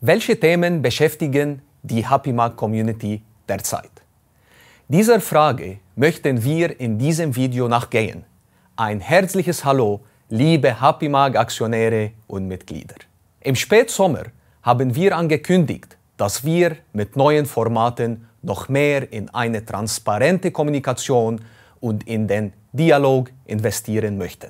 Welche Themen beschäftigen die Hapimag-Community derzeit? Dieser Frage möchten wir in diesem Video nachgehen. Ein herzliches Hallo, liebe Hapimag-Aktionäre und Mitglieder. Im Spätsommer haben wir angekündigt, dass wir mit neuen Formaten noch mehr in eine transparente Kommunikation und in den Dialog investieren möchten.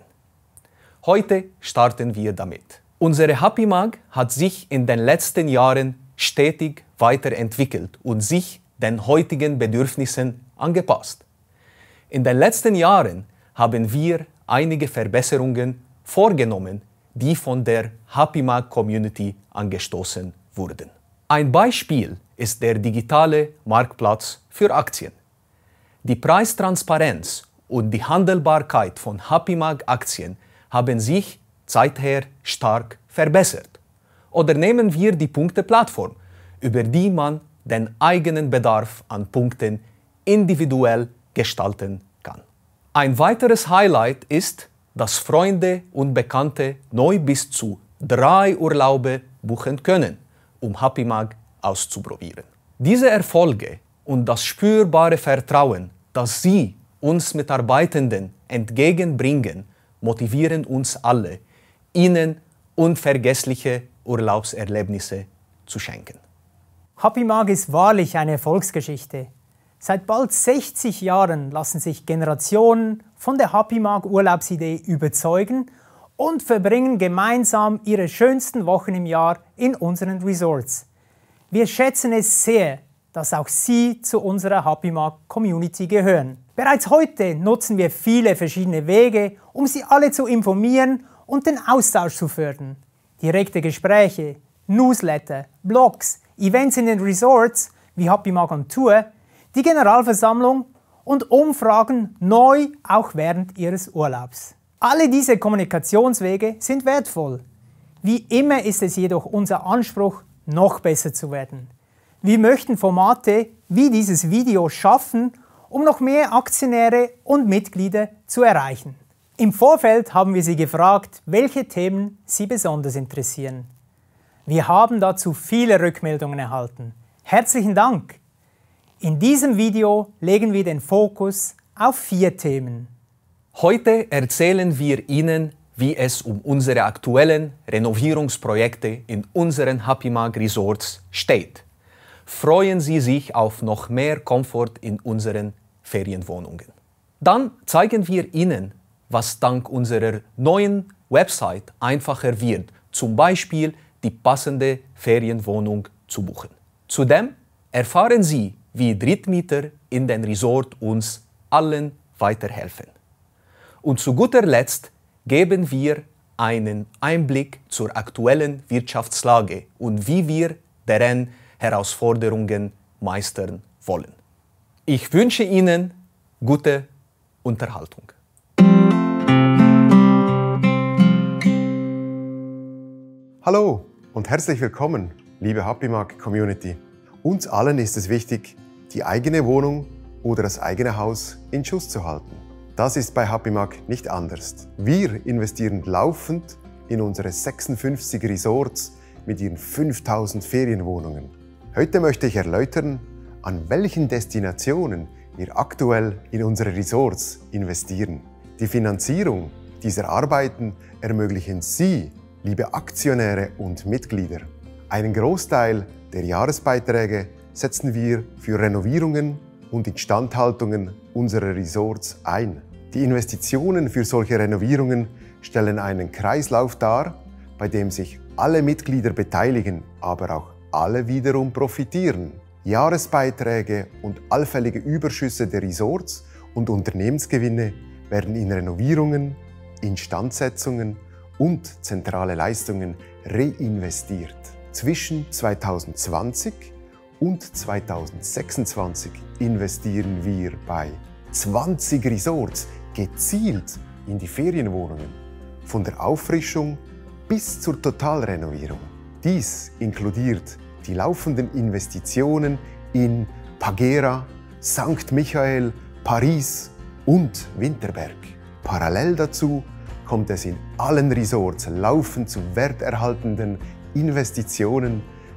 Heute starten wir damit. Unsere Hapimag hat sich in den letzten Jahren stetig weiterentwickelt und sich den heutigen Bedürfnissen angepasst. In den letzten Jahren haben wir einige Verbesserungen vorgenommen, die von der Hapimag-Community angestoßen wurden. Ein Beispiel ist der digitale Marktplatz für Aktien. Die Preistransparenz und die Handelbarkeit von Hapimag-Aktien haben sich seither stark verbessert. Oder nehmen wir die Punkte-Plattform, über die man den eigenen Bedarf an Punkten individuell gestalten kann. Ein weiteres Highlight ist, dass Freunde und Bekannte neu bis zu 3 Urlaube buchen können, um Hapimag auszuprobieren. Diese Erfolge und das spürbare Vertrauen, das Sie uns Mitarbeitenden entgegenbringen, motivieren uns alle, Ihnen unvergessliche Urlaubserlebnisse zu schenken. Hapimag ist wahrlich eine Erfolgsgeschichte. Seit bald 60 Jahren lassen sich Generationen von der Hapimag-Urlaubsidee überzeugen und verbringen gemeinsam ihre schönsten Wochen im Jahr in unseren Resorts. Wir schätzen es sehr, dass auch Sie zu unserer Hapimag-Community gehören. Bereits heute nutzen wir viele verschiedene Wege, um Sie alle zu informieren und den Austausch zu fördern. Direkte Gespräche, Newsletter, Blogs, Events in den Resorts wie Hapimag on Tour, die Generalversammlung und Umfragen neu auch während Ihres Urlaubs. Alle diese Kommunikationswege sind wertvoll. Wie immer ist es jedoch unser Anspruch, noch besser zu werden. Wir möchten Formate wie dieses Video schaffen, um noch mehr Aktionäre und Mitglieder zu erreichen. Im Vorfeld haben wir Sie gefragt, welche Themen Sie besonders interessieren. Wir haben dazu viele Rückmeldungen erhalten. Herzlichen Dank! In diesem Video legen wir den Fokus auf 4 Themen. Heute erzählen wir Ihnen, wie es um unsere aktuellen Renovierungsprojekte in unseren Hapimag Resorts steht. Freuen Sie sich auf noch mehr Komfort in unseren Ferienwohnungen. Dann zeigen wir Ihnen, was dank unserer neuen Website einfacher wird, zum Beispiel die passende Ferienwohnung zu buchen. Zudem erfahren Sie, wie Drittmieter in den Resort uns allen weiterhelfen. Und zu guter Letzt geben wir einen Einblick zur aktuellen Wirtschaftslage und wie wir deren Herausforderungen meistern wollen. Ich wünsche Ihnen gute Unterhaltung. Hallo und herzlich willkommen, liebe Hapimag-Community. Uns allen ist es wichtig, die eigene Wohnung oder das eigene Haus in Schuss zu halten. Das ist bei Hapimag nicht anders. Wir investieren laufend in unsere 56 Resorts mit ihren 5000 Ferienwohnungen. Heute möchte ich erläutern, an welchen Destinationen wir aktuell in unsere Resorts investieren. Die Finanzierung dieser Arbeiten ermöglichen Sie, liebe Aktionäre und Mitglieder. Einen Großteil der Jahresbeiträge setzen wir für Renovierungen und Instandhaltungen unserer Resorts ein. Die Investitionen für solche Renovierungen stellen einen Kreislauf dar, bei dem sich alle Mitglieder beteiligen, aber auch alle wiederum profitieren. Jahresbeiträge und allfällige Überschüsse der Resorts und Unternehmensgewinne werden in Renovierungen, Instandsetzungen und zentrale Leistungen reinvestiert. Zwischen 2020 und 2026 investieren wir bei 20 Resorts gezielt in die Ferienwohnungen, von der Auffrischung bis zur Totalrenovierung. Dies inkludiert die laufenden Investitionen in Pagera, St. Michael, Paris und Winterberg. Parallel dazu kommt es in allen Resorts laufend zu werterhaltenden Investitionen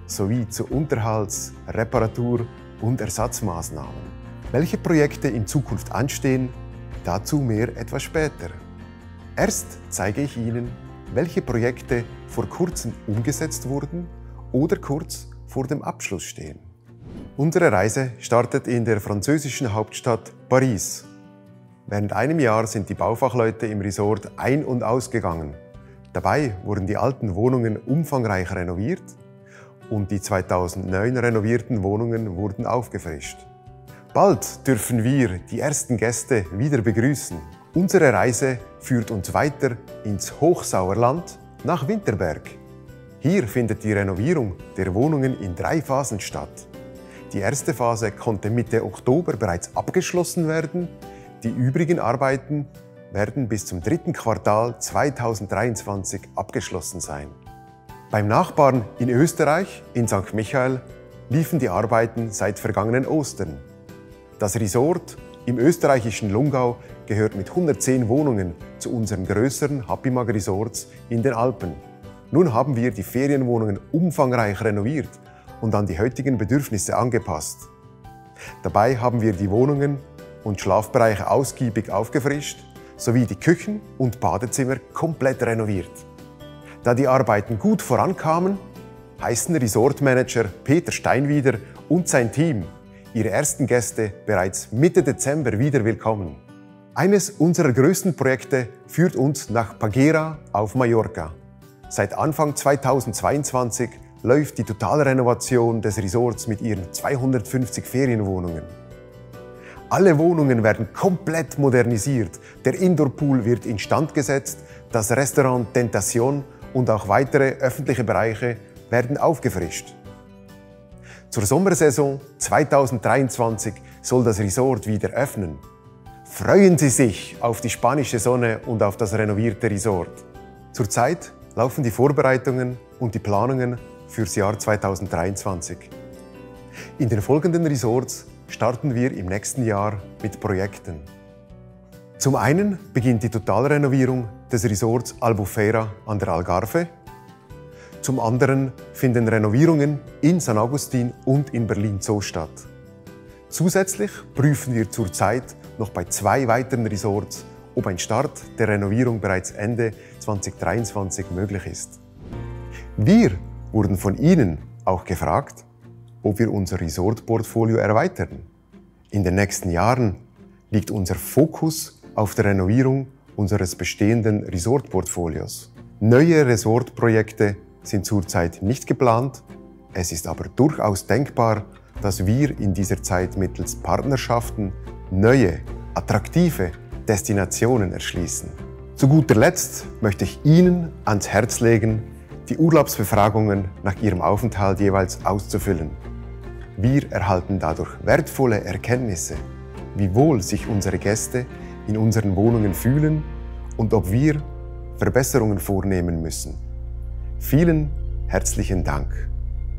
sowie zu Unterhalts-, Reparatur- und Ersatzmaßnahmen. Welche Projekte in Zukunft anstehen, dazu mehr etwas später. Erst zeige ich Ihnen, welche Projekte vor kurzem umgesetzt wurden oder kurz vor dem Abschluss stehen. Unsere Reise startet in der französischen Hauptstadt Paris. Während einem Jahr sind die Baufachleute im Resort ein- und ausgegangen. Dabei wurden die alten Wohnungen umfangreich renoviert und die 2009 renovierten Wohnungen wurden aufgefrischt. Bald dürfen wir die ersten Gäste wieder begrüßen. Unsere Reise führt uns weiter ins Hochsauerland nach Winterberg. Hier findet die Renovierung der Wohnungen in 3 Phasen statt. Die erste Phase konnte Mitte Oktober bereits abgeschlossen werden. Die übrigen Arbeiten werden bis zum 3. Quartal 2023 abgeschlossen sein. Beim Nachbarn in Österreich, in St. Michael, liefen die Arbeiten seit vergangenen Ostern. Das Resort im österreichischen Lungau gehört mit 110 Wohnungen zu unseren größeren Hapimag Resorts in den Alpen. Nun haben wir die Ferienwohnungen umfangreich renoviert und an die heutigen Bedürfnisse angepasst. Dabei haben wir die Wohnungen und Schlafbereiche ausgiebig aufgefrischt, sowie die Küchen und Badezimmer komplett renoviert. Da die Arbeiten gut vorankamen, heißen Resortmanager Peter Steinwieder und sein Team ihre ersten Gäste bereits Mitte Dezember wieder willkommen. Eines unserer größten Projekte führt uns nach Peguera auf Mallorca. Seit Anfang 2022 läuft die Totalrenovation des Resorts mit ihren 250 Ferienwohnungen. Alle Wohnungen werden komplett modernisiert, der Indoorpool wird instand gesetzt, das Restaurant Tentation und auch weitere öffentliche Bereiche werden aufgefrischt. Zur Sommersaison 2023 soll das Resort wieder öffnen. Freuen Sie sich auf die spanische Sonne und auf das renovierte Resort. Zurzeit laufen die Vorbereitungen und die Planungen fürs Jahr 2023. In den folgenden Resorts starten wir im nächsten Jahr mit Projekten. Zum einen beginnt die Totalrenovierung des Resorts Albufeira an der Algarve. Zum anderen finden Renovierungen in San Agustin und in Berlin Zoo statt. Zusätzlich prüfen wir zurzeit noch bei 2 weiteren Resorts, ob ein Start der Renovierung bereits Ende 2023 möglich ist. Wir wurden von Ihnen auch gefragt, ob wir unser Resortportfolio erweitern. In den nächsten Jahren liegt unser Fokus auf der Renovierung unseres bestehenden Resortportfolios. Neue Resortprojekte sind zurzeit nicht geplant. Es ist aber durchaus denkbar, dass wir in dieser Zeit mittels Partnerschaften neue, attraktive Destinationen erschließen. Zu guter Letzt möchte ich Ihnen ans Herz legen, die Urlaubsbefragungen nach Ihrem Aufenthalt jeweils auszufüllen. Wir erhalten dadurch wertvolle Erkenntnisse, wie wohl sich unsere Gäste in unseren Wohnungen fühlen und ob wir Verbesserungen vornehmen müssen. Vielen herzlichen Dank.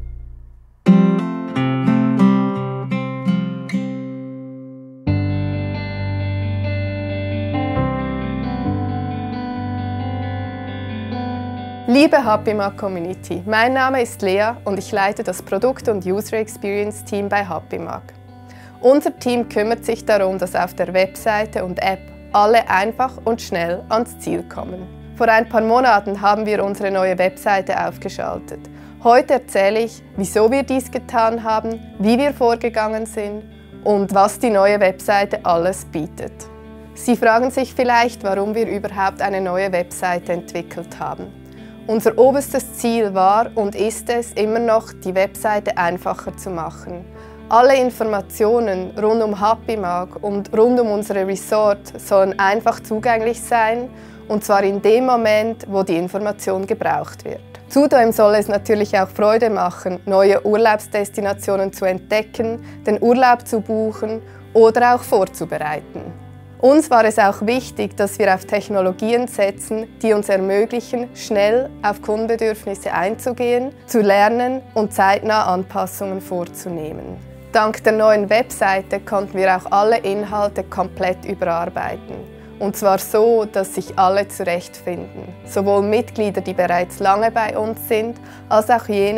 Liebe Hapimag Community, mein Name ist Lea und ich leite das Produkt- und User Experience Team bei Hapimag. Unser Team kümmert sich darum, dass auf der Webseite und App alle einfach und schnell ans Ziel kommen. Vor ein paar Monaten haben wir unsere neue Webseite aufgeschaltet. Heute erzähle ich, wieso wir dies getan haben, wie wir vorgegangen sind und was die neue Webseite alles bietet. Sie fragen sich vielleicht, warum wir überhaupt eine neue Webseite entwickelt haben. Unser oberstes Ziel war und ist es immer noch, die Webseite einfacher zu machen. Alle Informationen rund um Hapimag und rund um unsere Resort sollen einfach zugänglich sein, und zwar in dem Moment, wo die Information gebraucht wird. Zudem soll es natürlich auch Freude machen, neue Urlaubsdestinationen zu entdecken, den Urlaub zu buchen oder auch vorzubereiten. Uns war es auch wichtig, dass wir auf Technologien setzen, die uns ermöglichen, schnell auf Kundenbedürfnisse einzugehen, zu lernen und zeitnah Anpassungen vorzunehmen. Dank der neuen Webseite konnten wir auch alle Inhalte komplett überarbeiten. Und zwar so, dass sich alle zurechtfinden. Sowohl Mitglieder, die bereits lange bei uns sind, als auch jene,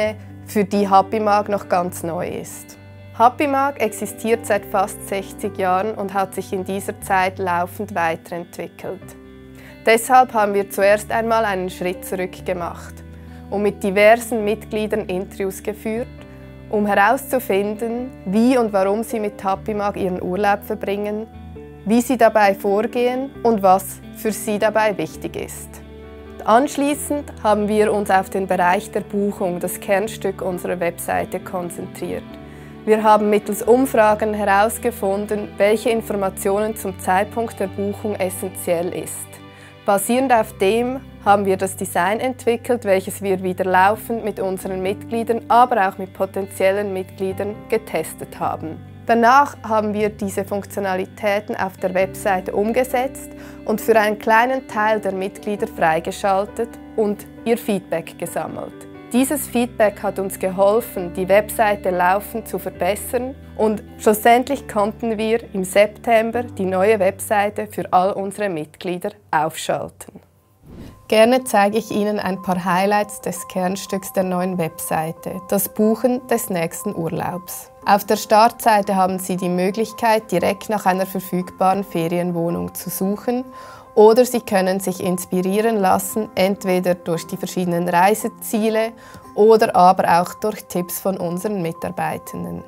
für die Hapimag noch ganz neu ist. Hapimag existiert seit fast 60 Jahren und hat sich in dieser Zeit laufend weiterentwickelt. Deshalb haben wir zuerst einmal einen Schritt zurück gemacht und mit diversen Mitgliedern Interviews geführt, um herauszufinden, wie und warum sie mit Hapimag ihren Urlaub verbringen, wie sie dabei vorgehen und was für sie dabei wichtig ist. Anschließend haben wir uns auf den Bereich der Buchung, das Kernstück unserer Webseite, konzentriert. Wir haben mittels Umfragen herausgefunden, welche Informationen zum Zeitpunkt der Buchung essentiell ist. Basierend auf dem haben wir das Design entwickelt, welches wir wieder laufend mit unseren Mitgliedern, aber auch mit potenziellen Mitgliedern getestet haben. Danach haben wir diese Funktionalitäten auf der Webseite umgesetzt und für einen kleinen Teil der Mitglieder freigeschaltet und ihr Feedback gesammelt. Dieses Feedback hat uns geholfen, die Webseite laufend zu verbessern und schlussendlich konnten wir im September die neue Webseite für all unsere Mitglieder aufschalten. Gerne zeige ich Ihnen ein paar Highlights des Kernstücks der neuen Webseite, das Buchen des nächsten Urlaubs. Auf der Startseite haben Sie die Möglichkeit, direkt nach einer verfügbaren Ferienwohnung zu suchen, oder Sie können sich inspirieren lassen, entweder durch die verschiedenen Reiseziele oder aber auch durch Tipps von unseren Mitarbeitenden.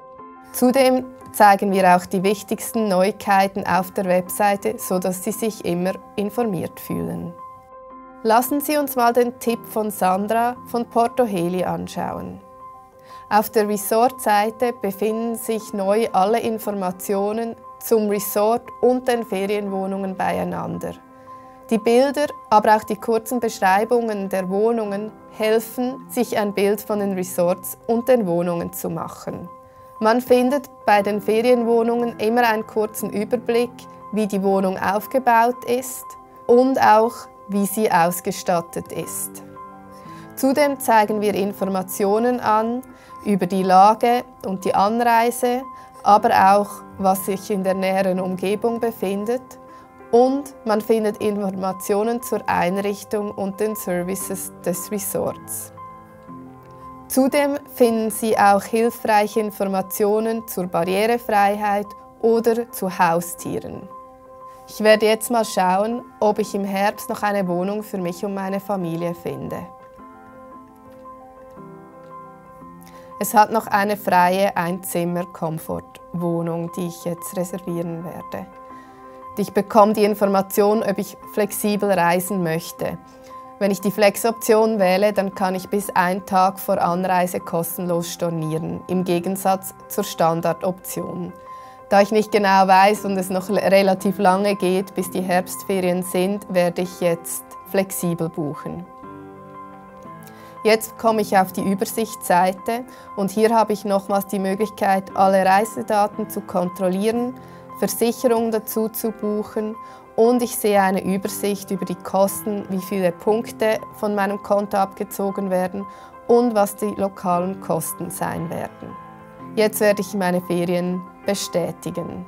Zudem zeigen wir auch die wichtigsten Neuigkeiten auf der Webseite, sodass Sie sich immer informiert fühlen. Lassen Sie uns mal den Tipp von Sandra von Porto Heli anschauen. Auf der Resort-Seite befinden sich neu alle Informationen zum Resort und den Ferienwohnungen beieinander. Die Bilder, aber auch die kurzen Beschreibungen der Wohnungen helfen, sich ein Bild von den Resorts und den Wohnungen zu machen. Man findet bei den Ferienwohnungen immer einen kurzen Überblick, wie die Wohnung aufgebaut ist und auch, wie sie ausgestattet ist. Zudem zeigen wir Informationen an über die Lage und die Anreise, aber auch, was sich in der näheren Umgebung befindet, und man findet Informationen zur Einrichtung und den Services des Resorts. Zudem finden Sie auch hilfreiche Informationen zur Barrierefreiheit oder zu Haustieren. Ich werde jetzt mal schauen, ob ich im Herbst noch eine Wohnung für mich und meine Familie finde. Es hat noch eine freie Einzimmer-Komfortwohnung, die ich jetzt reservieren werde. Ich bekomme die Information, ob ich flexibel reisen möchte. Wenn ich die Flex-Option wähle, dann kann ich bis einen Tag vor Anreise kostenlos stornieren, im Gegensatz zur Standardoption. Da ich nicht genau weiß und es noch relativ lange geht, bis die Herbstferien sind, werde ich jetzt flexibel buchen. Jetzt komme ich auf die Übersichtsseite und hier habe ich nochmals die Möglichkeit, alle Reisedaten zu kontrollieren, Versicherungen dazu zu buchen und ich sehe eine Übersicht über die Kosten, wie viele Punkte von meinem Konto abgezogen werden und was die lokalen Kosten sein werden. Jetzt werde ich meine Ferien bestätigen.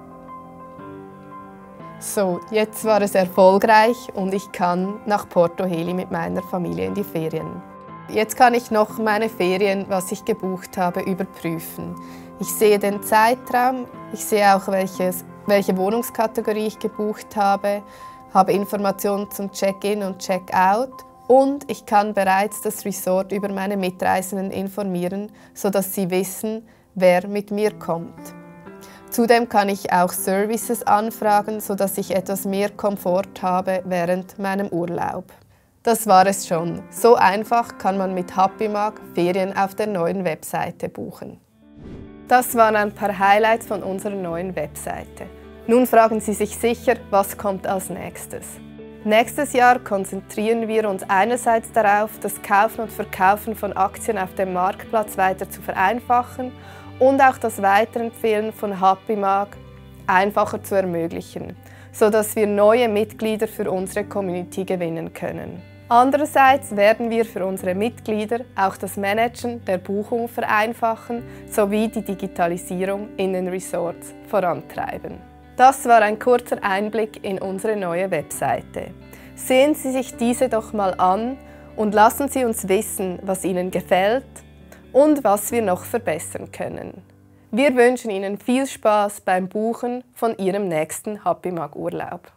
So, jetzt war es erfolgreich und ich kann nach Porto Heli mit meiner Familie in die Ferien. Jetzt kann ich noch meine Ferien, was ich gebucht habe, überprüfen. Ich sehe den Zeitraum, ich sehe auch, welche Wohnungskategorie ich gebucht habe Informationen zum Check-in und Check-out und ich kann bereits das Resort über meine Mitreisenden informieren, sodass sie wissen, wer mit mir kommt. Zudem kann ich auch Services anfragen, sodass ich etwas mehr Komfort habe während meinem Urlaub. Das war es schon. So einfach kann man mit Hapimag Ferien auf der neuen Webseite buchen. Das waren ein paar Highlights von unserer neuen Webseite. Nun fragen Sie sich sicher, was kommt als nächstes? Nächstes Jahr konzentrieren wir uns einerseits darauf, das Kaufen und Verkaufen von Aktien auf dem Marktplatz weiter zu vereinfachen und auch das Weiterempfehlen von Hapimag einfacher zu ermöglichen, sodass wir neue Mitglieder für unsere Community gewinnen können. Andererseits werden wir für unsere Mitglieder auch das Managen der Buchung vereinfachen sowie die Digitalisierung in den Resorts vorantreiben. Das war ein kurzer Einblick in unsere neue Webseite. Sehen Sie sich diese doch mal an und lassen Sie uns wissen, was Ihnen gefällt und was wir noch verbessern können. Wir wünschen Ihnen viel Spaß beim Buchen von Ihrem nächsten Hapimag-Urlaub.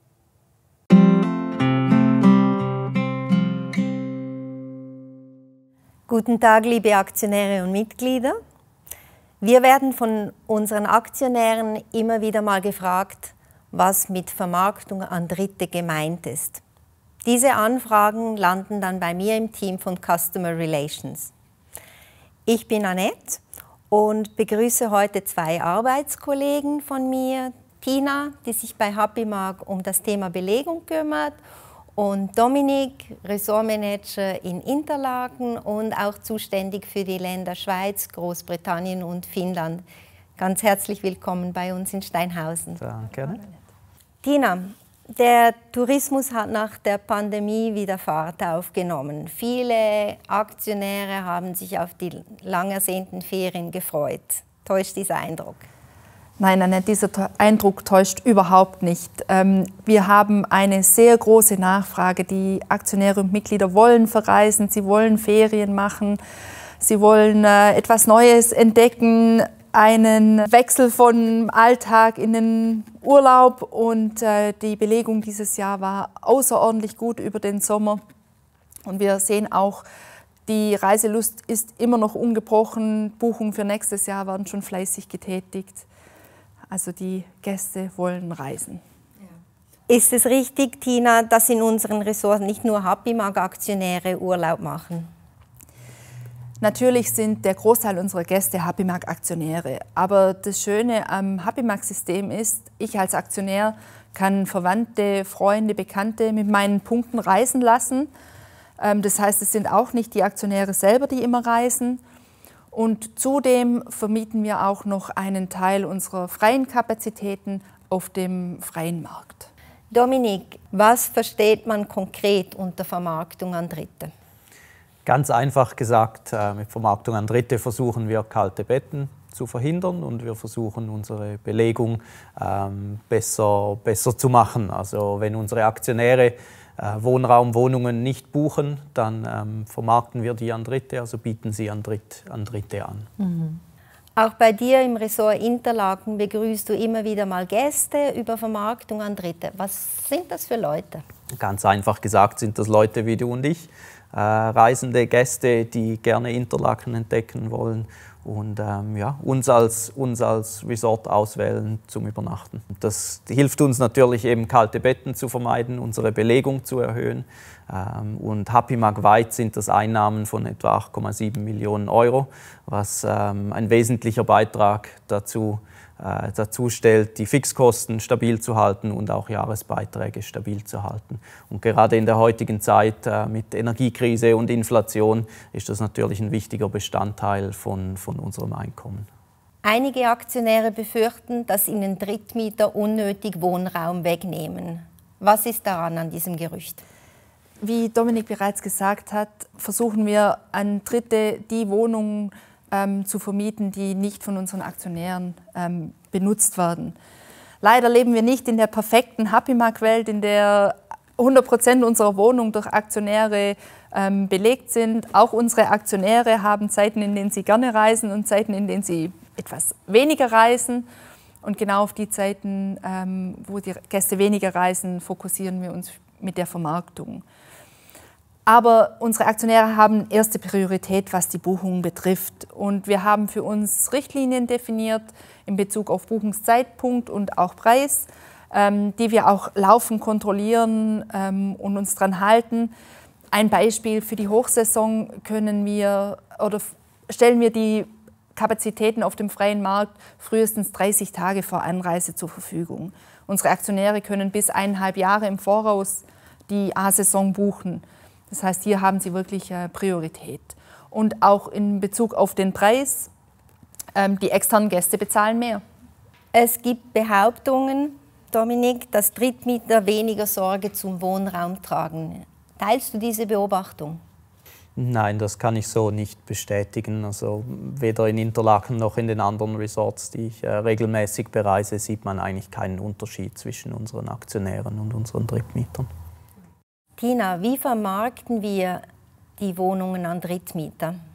Guten Tag, liebe Aktionäre und Mitglieder. Wir werden von unseren Aktionären immer wieder mal gefragt, was mit Vermarktung an Dritte gemeint ist. Diese Anfragen landen dann bei mir im Team von Customer Relations. Ich bin Annette und begrüße heute zwei Arbeitskollegen von mir. Tina, die sich bei Hapimag um das Thema Belegung kümmert, und Dominik, Ressortmanager in Interlaken und auch zuständig für die Länder Schweiz, Großbritannien und Finnland. Ganz herzlich willkommen bei uns in Steinhausen. Danke. Tina, der Tourismus hat nach der Pandemie wieder Fahrt aufgenommen. Viele Aktionäre haben sich auf die lang ersehnten Ferien gefreut. Täuscht dieser Eindruck? Nein, Annette, dieser Eindruck täuscht überhaupt nicht. Wir haben eine sehr große Nachfrage. Die Aktionäre und Mitglieder wollen verreisen, sie wollen Ferien machen, sie wollen etwas Neues entdecken, einen Wechsel vom Alltag in den Urlaub. Und die Belegung dieses Jahr war außerordentlich gut über den Sommer. Und wir sehen auch, die Reiselust ist immer noch ungebrochen. Buchungen für nächstes Jahr werden schon fleißig getätigt. Also die Gäste wollen reisen. Ist es richtig, Tina, dass in unseren Ressorts nicht nur Hapimag-Aktionäre Urlaub machen? Natürlich sind der Großteil unserer Gäste Hapimag-Aktionäre. Aber das Schöne am Hapimag-System ist, ich als Aktionär kann Verwandte, Freunde, Bekannte mit meinen Punkten reisen lassen. Das heißt, es sind auch nicht die Aktionäre selber, die immer reisen. Und zudem vermieten wir auch noch einen Teil unserer freien Kapazitäten auf dem freien Markt. Dominik, was versteht man konkret unter Vermarktung an Dritte? Ganz einfach gesagt, mit Vermarktung an Dritte versuchen wir, kalte Betten zu verhindern und wir versuchen, unsere Belegung besser zu machen. Also wenn unsere Aktionäre Wohnungen nicht buchen, dann vermarkten wir die an Dritte, also bieten sie an Dritte an. Mhm. Auch bei dir im Ressort Interlaken begrüßt du immer wieder mal Gäste über Vermarktung an Dritte. Was sind das für Leute? Ganz einfach gesagt sind das Leute wie du und ich, reisende Gäste, die gerne Interlaken entdecken wollen und uns als Resort auswählen zum Übernachten. Das hilft uns natürlich eben, kalte Betten zu vermeiden, unsere Belegung zu erhöhen. Und Hapimag-weit sind das Einnahmen von etwa 8,7 Millionen Euro, was ein wesentlicher Beitrag dazu stellt, die Fixkosten stabil zu halten und auch Jahresbeiträge stabil zu halten. Und gerade in der heutigen Zeit mit Energiekrise und Inflation ist das natürlich ein wichtiger Bestandteil von unserem Einkommen. Einige Aktionäre befürchten, dass ihnen Drittmieter unnötig Wohnraum wegnehmen. Was ist daran an diesem Gerücht? Wie Dominik bereits gesagt hat, versuchen wir an Dritte die Wohnungen zu vermieten, die nicht von unseren Aktionären benutzt werden. Leider leben wir nicht in der perfekten Hapimag-Welt, in der 100% unserer Wohnungen durch Aktionäre belegt sind. Auch unsere Aktionäre haben Zeiten, in denen sie gerne reisen und Zeiten, in denen sie etwas weniger reisen. Und genau auf die Zeiten, wo die Gäste weniger reisen, fokussieren wir uns mit der Vermarktung. Aber unsere Aktionäre haben erste Priorität, was die Buchungen betrifft. Und wir haben für uns Richtlinien definiert in Bezug auf Buchungszeitpunkt und auch Preis, die wir auch laufend kontrollieren und uns daran halten. Ein Beispiel: Für die Hochsaison stellen wir die Kapazitäten auf dem freien Markt frühestens 30 Tage vor Anreise zur Verfügung. Unsere Aktionäre können bis 1,5 Jahre im Voraus die A-Saison buchen. Das heißt, hier haben sie wirklich Priorität. Und auch in Bezug auf den Preis, die externen Gäste bezahlen mehr. Es gibt Behauptungen, Dominik, dass Drittmieter weniger Sorge zum Wohnraum tragen. Teilst du diese Beobachtung? Nein, das kann ich so nicht bestätigen. Also weder in Interlaken noch in den anderen Resorts, die ich regelmäßig bereise, sieht man eigentlich keinen Unterschied zwischen unseren Aktionären und unseren Drittmietern. Tina, wie vermarkten wir die Wohnungen an Drittmieter?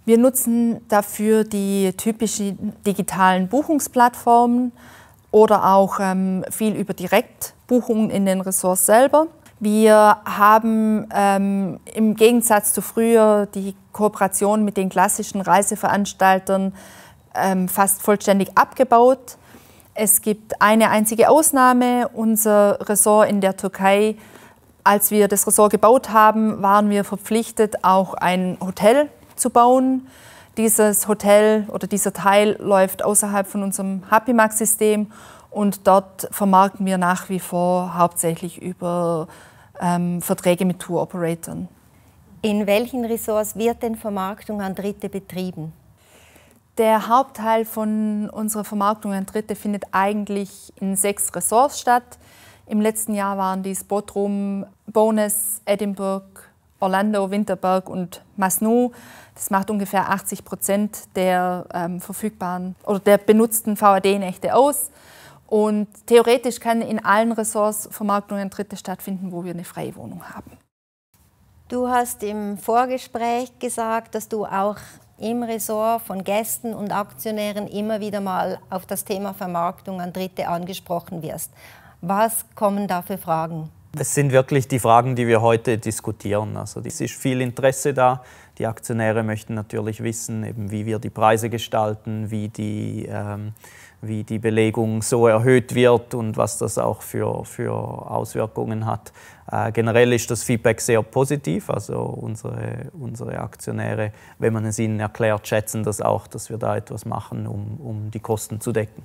Wir nutzen dafür die typischen digitalen Buchungsplattformen oder auch viel über Direktbuchungen in den Ressorts selber. Wir haben im Gegensatz zu früher die Kooperation mit den klassischen Reiseveranstaltern fast vollständig abgebaut. Es gibt eine einzige Ausnahme, unser Ressort in der Türkei. Als wir das Ressort gebaut haben, waren wir verpflichtet, auch ein Hotel zu bauen. Dieses Hotel oder dieser Teil läuft außerhalb von unserem Hapimag-System und dort vermarkten wir nach wie vor hauptsächlich über Verträge mit Tour-Operatoren. In welchen Ressorts wird denn Vermarktung an Dritte betrieben? Der Hauptteil von unserer Vermarktung an Dritte findet eigentlich in 6 Ressorts statt. Im letzten Jahr waren dies Bodrum, Bowness, Edinburgh, Orlando, Winterberg und Masnou. Das macht ungefähr 80% der verfügbaren oder der benutzten VAD-Nächte aus. Und theoretisch kann in allen Ressorts Vermarktung an Dritte stattfinden, wo wir eine freie Wohnung haben. Du hast im Vorgespräch gesagt, dass du auch im Ressort von Gästen und Aktionären immer wieder mal auf das Thema Vermarktung an Dritte angesprochen wirst. Was kommen da für Fragen? Das sind wirklich die Fragen, die wir heute diskutieren. Also es ist viel Interesse da. Die Aktionäre möchten natürlich wissen, eben, wie wir die Preise gestalten, wie die Belegung so erhöht wird und was das auch für Auswirkungen hat. Generell ist das Feedback sehr positiv. Also unsere Aktionäre, wenn man es ihnen erklärt, schätzen das auch, dass wir da etwas machen, um die Kosten zu decken.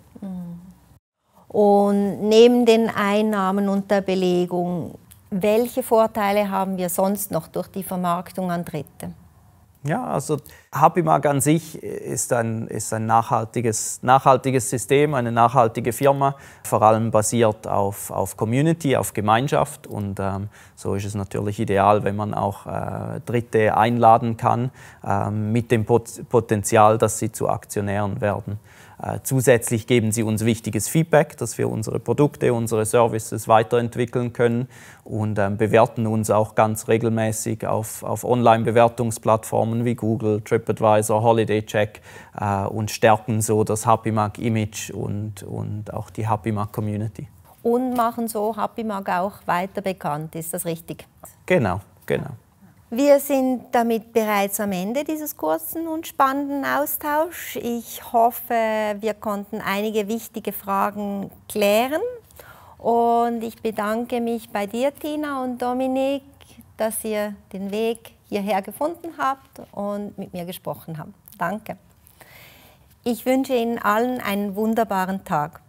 Und neben den Einnahmen und der Belegung, welche Vorteile haben wir sonst noch durch die Vermarktung an Dritte? Ja, also Hapimag an sich ist ein nachhaltiges System, eine nachhaltige Firma, vor allem basiert auf Community, auf Gemeinschaft. Und so ist es natürlich ideal, wenn man auch Dritte einladen kann, mit dem Potenzial, dass sie zu Aktionären werden. Zusätzlich geben sie uns wichtiges Feedback, dass wir unsere Produkte, unsere Services weiterentwickeln können und bewerten uns auch ganz regelmäßig auf Online-Bewertungsplattformen wie Google, TripAdvisor, Holiday Check und stärken so das Hapimag-Image und auch die Hapimag-Community. Und machen so Hapimag auch weiter bekannt, ist das richtig? Genau, genau. Wir sind damit bereits am Ende dieses kurzen und spannenden Austauschs. Ich hoffe, wir konnten einige wichtige Fragen klären. Und ich bedanke mich bei dir, Tina und Dominik, dass ihr den Weg hierher gefunden habt und mit mir gesprochen habt. Danke. Ich wünsche Ihnen allen einen wunderbaren Tag.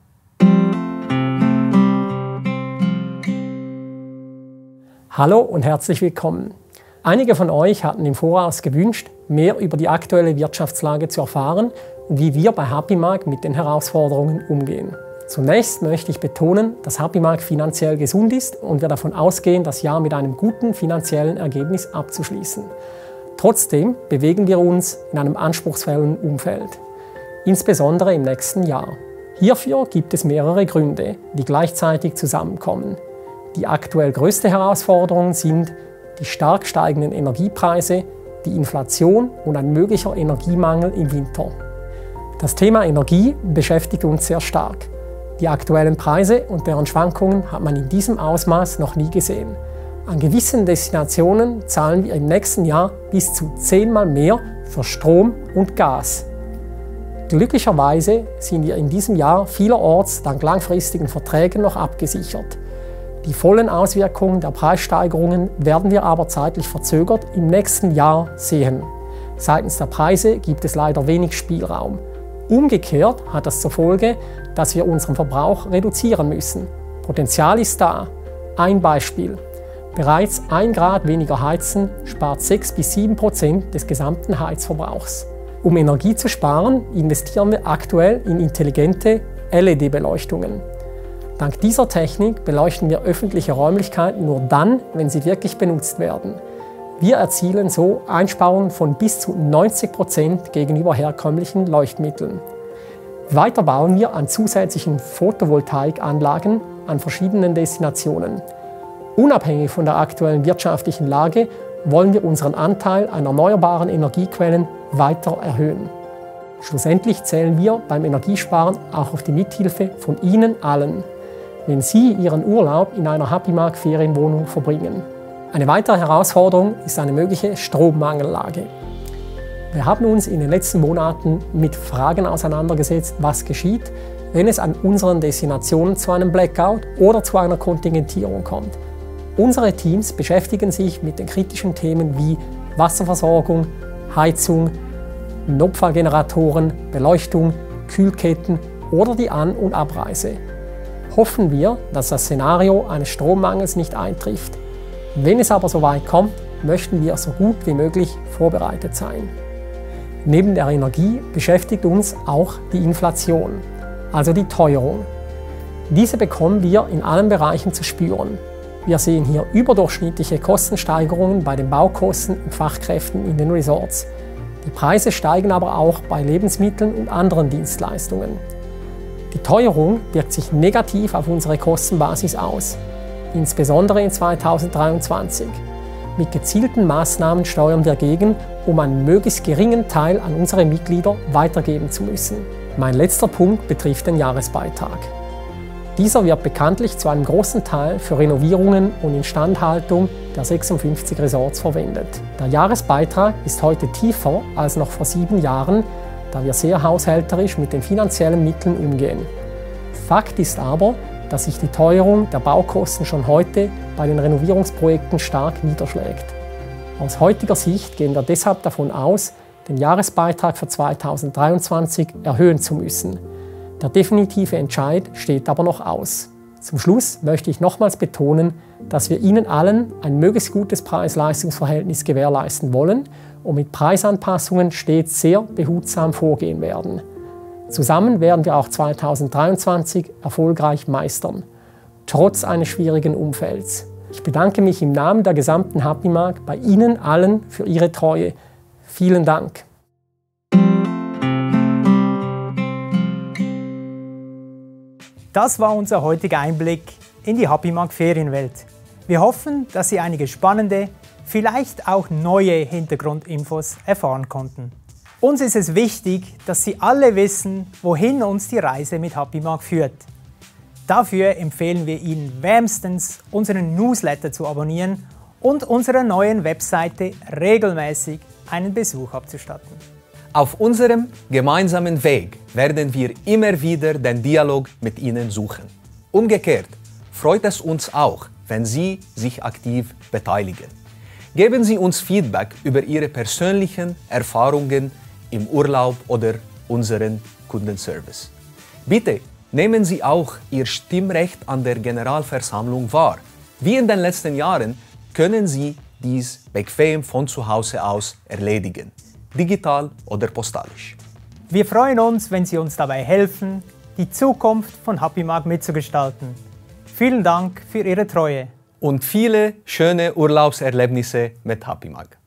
Hallo und herzlich willkommen. Einige von euch hatten im Voraus gewünscht, mehr über die aktuelle Wirtschaftslage zu erfahren und wie wir bei Hapimag mit den Herausforderungen umgehen. Zunächst möchte ich betonen, dass Hapimag finanziell gesund ist und wir davon ausgehen, das Jahr mit einem guten finanziellen Ergebnis abzuschließen. Trotzdem bewegen wir uns in einem anspruchsvollen Umfeld, insbesondere im nächsten Jahr. Hierfür gibt es mehrere Gründe, die gleichzeitig zusammenkommen. Die aktuell größte Herausforderung sind die stark steigenden Energiepreise, die Inflation und ein möglicher Energiemangel im Winter. Das Thema Energie beschäftigt uns sehr stark. Die aktuellen Preise und deren Schwankungen hat man in diesem Ausmaß noch nie gesehen. An gewissen Destinationen zahlen wir im nächsten Jahr bis zu 10-mal mehr für Strom und Gas. Glücklicherweise sind wir in diesem Jahr vielerorts dank langfristigen Verträgen noch abgesichert. Die vollen Auswirkungen der Preissteigerungen werden wir aber zeitlich verzögert im nächsten Jahr sehen. Seitens der Preise gibt es leider wenig Spielraum. Umgekehrt hat das zur Folge, dass wir unseren Verbrauch reduzieren müssen. Potenzial ist da. Ein Beispiel. Bereits 1 Grad weniger heizen spart 6–7% des gesamten Heizverbrauchs. Um Energie zu sparen, investieren wir aktuell in intelligente LED-Beleuchtungen. Dank dieser Technik beleuchten wir öffentliche Räumlichkeiten nur dann, wenn sie wirklich benutzt werden. Wir erzielen so Einsparungen von bis zu 90% gegenüber herkömmlichen Leuchtmitteln. Weiter bauen wir an zusätzlichen Photovoltaikanlagen an verschiedenen Destinationen. Unabhängig von der aktuellen wirtschaftlichen Lage wollen wir unseren Anteil an erneuerbaren Energiequellen weiter erhöhen. Schlussendlich zählen wir beim Energiesparen auch auf die Mithilfe von Ihnen allen, wenn Sie Ihren Urlaub in einer Hapimag Ferienwohnung verbringen. Eine weitere Herausforderung ist eine mögliche Strommangellage. Wir haben uns in den letzten Monaten mit Fragen auseinandergesetzt, was geschieht, wenn es an unseren Destinationen zu einem Blackout oder zu einer Kontingentierung kommt. Unsere Teams beschäftigen sich mit den kritischen Themen wie Wasserversorgung, Heizung, Notfallgeneratoren, Beleuchtung, Kühlketten oder die An- und Abreise. Hoffen wir, dass das Szenario eines Strommangels nicht eintrifft. Wenn es aber so weit kommt, möchten wir so gut wie möglich vorbereitet sein. Neben der Energie beschäftigt uns auch die Inflation, also die Teuerung. Diese bekommen wir in allen Bereichen zu spüren. Wir sehen hier überdurchschnittliche Kostensteigerungen bei den Baukosten und Fachkräften in den Resorts. Die Preise steigen aber auch bei Lebensmitteln und anderen Dienstleistungen. Die Teuerung wirkt sich negativ auf unsere Kostenbasis aus, insbesondere in 2023. Mit gezielten Maßnahmen steuern wir dagegen, um einen möglichst geringen Teil an unsere Mitglieder weitergeben zu müssen. Mein letzter Punkt betrifft den Jahresbeitrag. Dieser wird bekanntlich zu einem großen Teil für Renovierungen und Instandhaltung der 56 Resorts verwendet. Der Jahresbeitrag ist heute tiefer als noch vor 7 Jahren, da wir sehr haushälterisch mit den finanziellen Mitteln umgehen. Fakt ist aber, dass sich die Teuerung der Baukosten schon heute bei den Renovierungsprojekten stark niederschlägt. Aus heutiger Sicht gehen wir deshalb davon aus, den Jahresbeitrag für 2023 erhöhen zu müssen. Der definitive Entscheid steht aber noch aus. Zum Schluss möchte ich nochmals betonen, dass wir Ihnen allen ein möglichst gutes Preis-Leistungs-Verhältnis gewährleisten wollen und mit Preisanpassungen stets sehr behutsam vorgehen werden. Zusammen werden wir auch 2023 erfolgreich meistern, trotz eines schwierigen Umfelds. Ich bedanke mich im Namen der gesamten Hapimag bei Ihnen allen für Ihre Treue. Vielen Dank. Das war unser heutiger Einblick in die Hapimag Ferienwelt. Wir hoffen, dass Sie einige spannende, vielleicht auch neue Hintergrundinfos erfahren konnten. Uns ist es wichtig, dass Sie alle wissen, wohin uns die Reise mit Hapimag führt. Dafür empfehlen wir Ihnen wärmstens, unseren Newsletter zu abonnieren und unserer neuen Webseite regelmäßig einen Besuch abzustatten. Auf unserem gemeinsamen Weg werden wir immer wieder den Dialog mit Ihnen suchen. Umgekehrt freut es uns auch, wenn Sie sich aktiv beteiligen. Geben Sie uns Feedback über Ihre persönlichen Erfahrungen im Urlaub oder unseren Kundenservice. Bitte nehmen Sie auch Ihr Stimmrecht an der Generalversammlung wahr. Wie in den letzten Jahren können Sie dies bequem von zu Hause aus erledigen, digital oder postalisch. Wir freuen uns, wenn Sie uns dabei helfen, die Zukunft von Hapimag mitzugestalten. Vielen Dank für Ihre Treue. Und viele schöne Urlaubserlebnisse mit Hapimag.